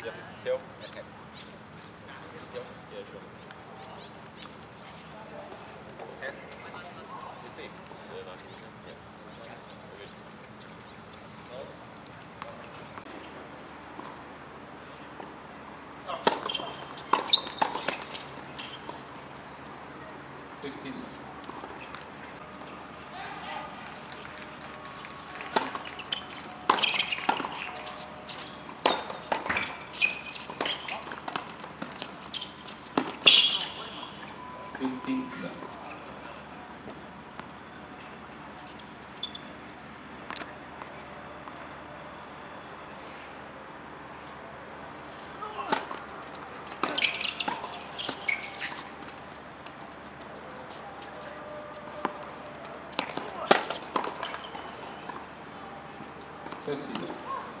Yep, tail and head. Tail, yeah, sure. Head. You see? Yeah, okay. 15. 15 left. Test left.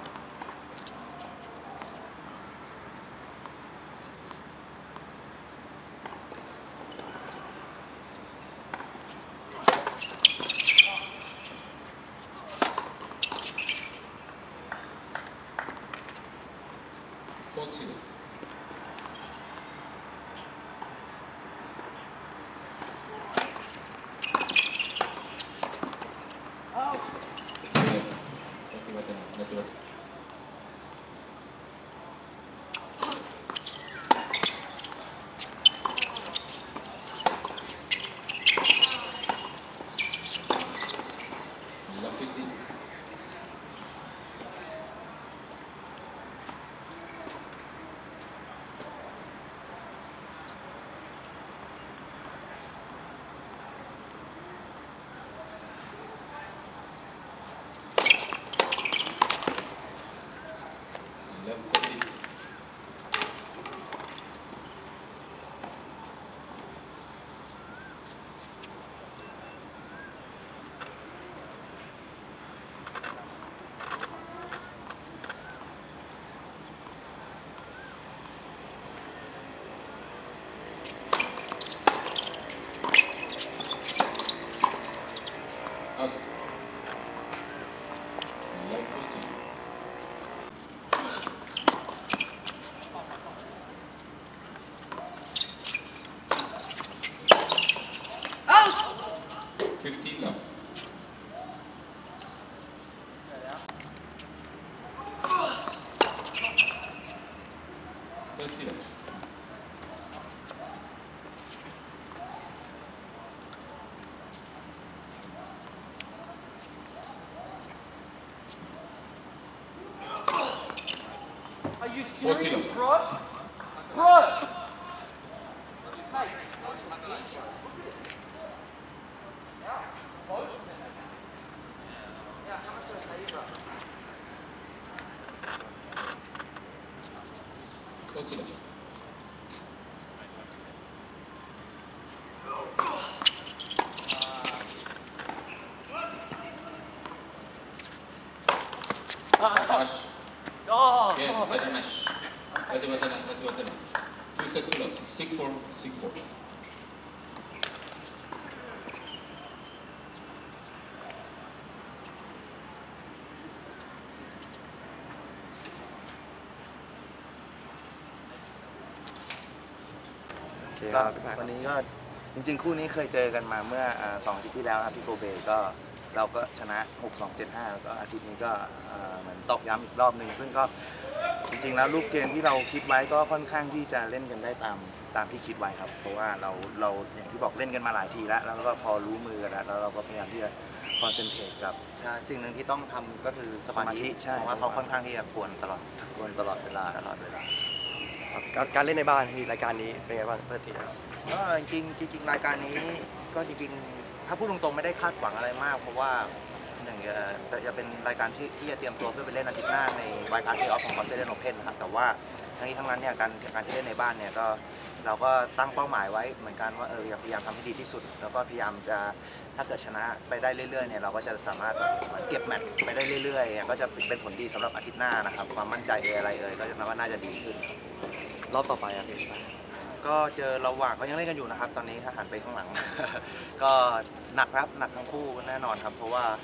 Are you serious, bro? Bro! Mate. Oh. Yeah, set a match. Let's 2 set 2 lots. 6-4, 6-4. วันนี้ก็จริงๆคู่นี้เคยเจอกันมาเมื่อ2 อาทิตย์ที่แล้วครับที่โกเบก็เราก็ชนะ 6-2-7-5 แล้วก็อาทิตย์นี้ก็เหมือนตอกย้ำอีกรอบหนึ่งซึ่งก็จริงๆแล้วลูกเกมที่เราคิดไว้ก็ค่อนข้างที่จะเล่นกันได้ตามที่คิดไว้ครับเพราะว่าเราอย่างที่บอกเล่นกันมาหลายทีแล้วก็พอรู้มือกันแล้วเราก็พยายามที่จะคอนเซนเทรตกับสิ่งหนึ่งที่ต้องทำก็คือสมาธิใช่เพราะว่าเขาค่อนข้างที่จะกวนตลอดเวลาการเล่นในบ้านมีรายการนี้เป็นไงบ้างเพื่อนทีก็จริงรายการนี้ก็จริงๆถ้าพูดตรงๆไม่ได้คาดหวังอะไรมากเพราะว่าจะเป็นรายการที่จะเตรียมตัวเพื่อไปเล่นอาทิตย์หน้าในรายการเพลย์ออฟของออสเตรเลียนโอเพ่นครับแต่ว่าทั้งนี้ทั้งนั้นเนี่ยการที่เล่นในบ้านเนี่ยก็เราก็ตั้งเป้าหมายไว้เหมือนกันว่าพยายามทำให้ดีที่สุดแล้วก็พยายามจะถ้าเกิดชนะไปได้เรื่อยๆเนี่ยเราก็จะสามารถเก็บแมตช์ไปได้เรื่อยๆก็จะเป็นผลดีสำหรับอาทิตย์หน้านะครับความมั่นใจอะไรก็จะน่าจะดีขึ้นรอบต่อไปอ่ะก็เจอระหว่างเขายังเล่นกันอยู่นะครับตอนนี้ถ้าหันไปข้างหลังก็หนักครับหนักทั้งคู่แน่นอนครับเพราะว่า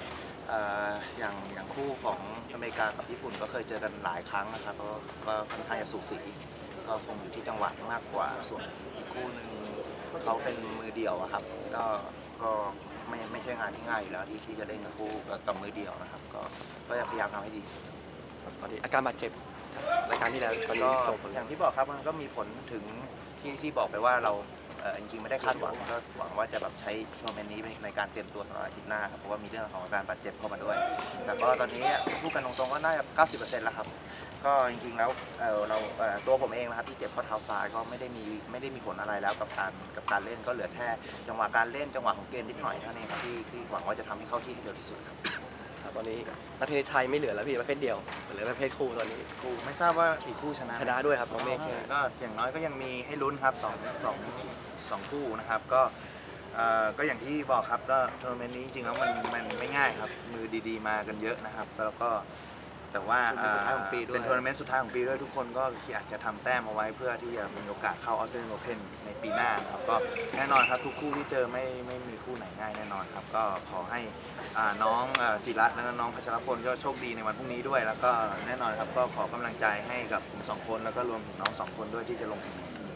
อย่างคู่ของอเมริกากับญี่ปุ่นก็เคยเจอกันหลายครั้งนะครับก็ค่อนข้างจะสูสีก็คงอยู่ที่จังหวะมากกว่าส่วนอีกคู่หนึ่งเขาเป็นมือเดี่ยวอะครับก็ไม่ใช่งานที่ง่ายอยู่แล้วที่จะเล่นกับคู่กับมือเดี่ยวนะครับก็พยายามทำให้ดีที่สุดตอนนี้อาการบาดเจ็บรายการที่แล้วตอนก็นี้ส่งผลอย่างที่บอกครับมันก็มีผลถึงที่บอกไปว่าเราจริงๆไม่ได้คาดหวังก็หวังว่าจะแบบใช้ทัวร์นาเมนต์นี้ในการเตรียมตัวสำหรับอาทิตย์หน้าครับเพราะว่ามีเรื่องของอาการบาดเจ็บเข้ามาด้วยแต่ก็ตอนนี้พูดกันตรงๆก็น่าจะ 90% แล้วครับก็จริงๆแล้วเราตัวผมเองนะครับที่เจ็บข้อเท้าซ้ายก็ไม่ได้มีผลอะไรแล้วกับการเล่นก็เหลือแค่จังหวะการเล่นจังหวะของเกมนิดหน่อยเท่านั้นเองครับที่หวังว่าจะทำให้เข้าที่ให้เร็วที่สุดครับตอนนี้นักเทนนิสไทยไม่เหลือแล้วพี่ประเภทเดียวเหลือประเภทคู่ตอนนี้ครูไม่ทราบว่ากี่คู่ชนะชนะด้วยครับน้องเมฆก็อย่างน้อยก็ยังมีให้ลุ้นครับสองคู่นะครับก็อย่างที่บอกครับก็ทัวร์นาเมนต์นี้จริงๆแล้วมันไม่ง่ายครับมือดีๆมากันเยอะนะครับแล้วก็แต่ว่าเป็นทัวร์นาเมนต์สุดท้ายของปีด้วยทุกคนก็อยากจะทำแต้มเอาไว้เพื่อที่จะมีโอกาสเข้าออสเตรเลียนโอเพ่นในปีหน้าครับก็แน่นอนครับทุกคู่ที่เจอไม่มีคู่ไหนง่ายแน่นอนครับก็ขอให้น้องจิรัตน์และน้องพัชรพลก็โชคดีในวันพรุ่งนี้ด้วยแล้วก็แน่นอนครับก็ขอกำลังใจให้กับผม2 คนแล้วก็รวมถึงน้อง2 คนด้วยที่จะลงแข่ง